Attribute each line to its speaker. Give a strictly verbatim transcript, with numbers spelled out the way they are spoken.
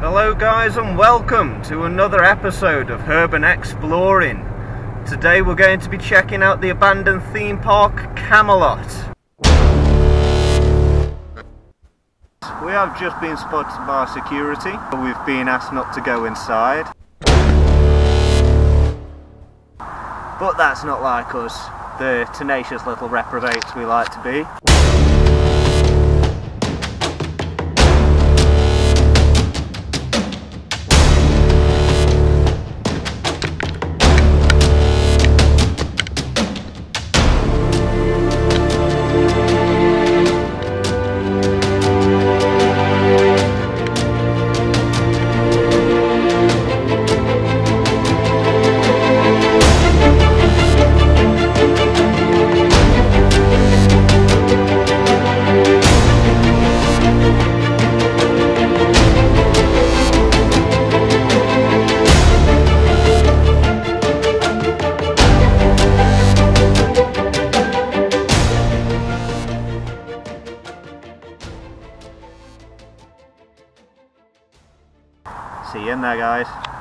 Speaker 1: Hello guys and welcome to another episode of Urban Exploring. Today we're going to be checking out the abandoned theme park Camelot. We have just been spotted by security. We've been asked not to go inside. But that's not like us, the tenacious little reprobates we like to be. See you in there, guys.